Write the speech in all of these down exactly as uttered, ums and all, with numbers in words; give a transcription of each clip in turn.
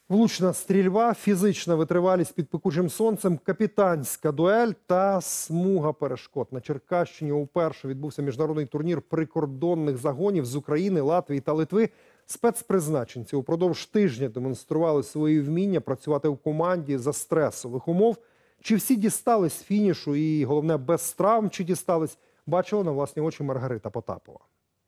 Влучна стрільба, фізична витривалість під пекучим сонцем, капітанська дуель та смуга перешкод. На Черкащині уперше відбувся міжнародний турнір прикордонних загонів з України, Латвії та Литви. Спецпризначенці упродовж тижня демонстрували свої вміння працювати в команді за стресових умов. Чи всі дістались фінішу і, головне, без травм чи дістались, бачила на власні очі Маргарита Потапова.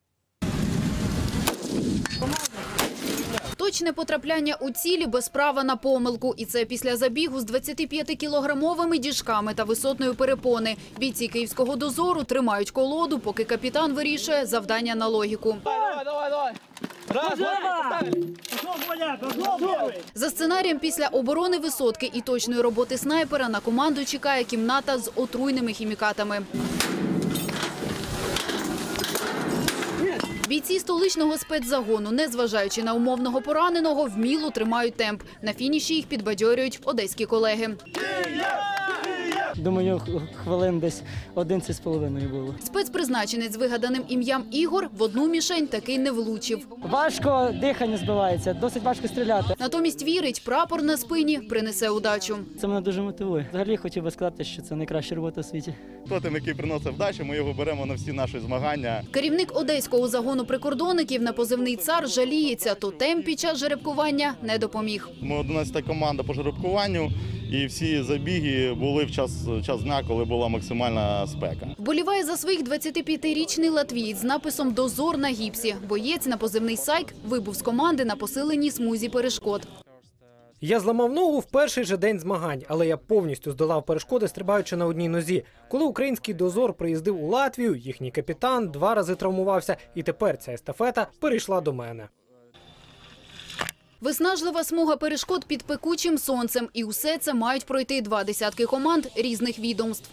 Точне потрапляння у цілі без права на помилку. І це після забігу з двадцятип'ятикілограмовими діжками та висотної перепони. Бійці київського дозору тримають колоду, поки капітан вирішує завдання на логіку. Давай, давай, давай. Раз, два, За сценарієм, після оборони висотки і точної роботи снайпера на команду чекає кімната з отруйними хімікатами. Бійці столичного спецзагону, незважаючи на умовного пораненого, вміло тримають темп. На фініші їх підбадьорюють одеські колеги. Думаю, хвилин десь одинадцять з половиною було. Спецпризначенець з вигаданим ім'ям Ігор в одну мішень таки не влучив. Важко дихання збивається, досить важко стріляти. Натомість вірить, прапор на спині принесе удачу. Це мене дуже мотивує. Взагалі хотів би сказати, що це найкраща робота у світі. Тотем, який приносить вдачу, ми його беремо на всі наші змагання. Керівник одеського загону прикордонників на позивний «Цар» жаліється, то темп під час жеребкування не допоміг. Ми одинадцята команда по жеребкуванню, і всі забіги були в час, час дня, коли була максимальна спека. Вболіває за своїх двадцятип'ятирічний латвієць з написом «Дозор» на гіпсі. Боєць на позивний «Сайк» вибув з команди на посиленій смузі перешкод. Я зламав ногу в перший же день змагань, але я повністю здолав перешкоди, стрибаючи на одній нозі. Коли український дозор приїздив у Латвію, їхній капітан два рази травмувався, і тепер ця естафета перейшла до мене. Виснажлива смуга перешкод під пекучим сонцем. І усе це мають пройти два десятки команд різних відомств.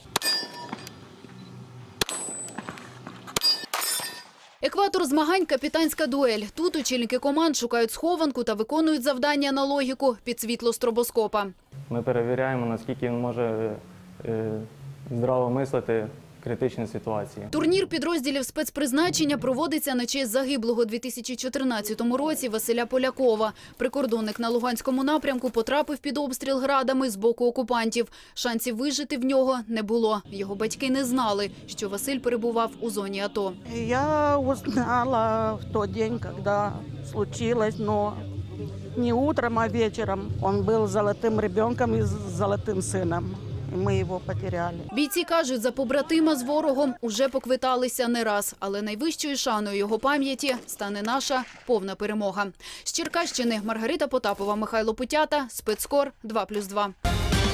Екватор змагань – капітанська дуель. Тут очільники команд шукають схованку та виконують завдання на логіку під світло стробоскопа. Ми перевіряємо, наскільки він може е, здраво мислити в критичній ситуації. Турнір підрозділів спецпризначення проводиться на честь загиблого у дві тисячі чотирнадцятому році Василя Полякова. Прикордонник на Луганському напрямку потрапив під обстріл градами з боку окупантів. Шансів вижити в нього не було. Його батьки не знали, що Василь перебував у зоні АТО. Я узнала в тот день, когда случилось, но не утром, а вечером. Он был золотым ребенком и золотым сыном. Ми його потеряли. Бійці кажуть, за побратима з ворогом уже поквиталися не раз. Але найвищою шаною його пам'яті стане наша повна перемога. З Черкащини Маргарита Потапова, Михайло Путята, Спецкор два плюс два.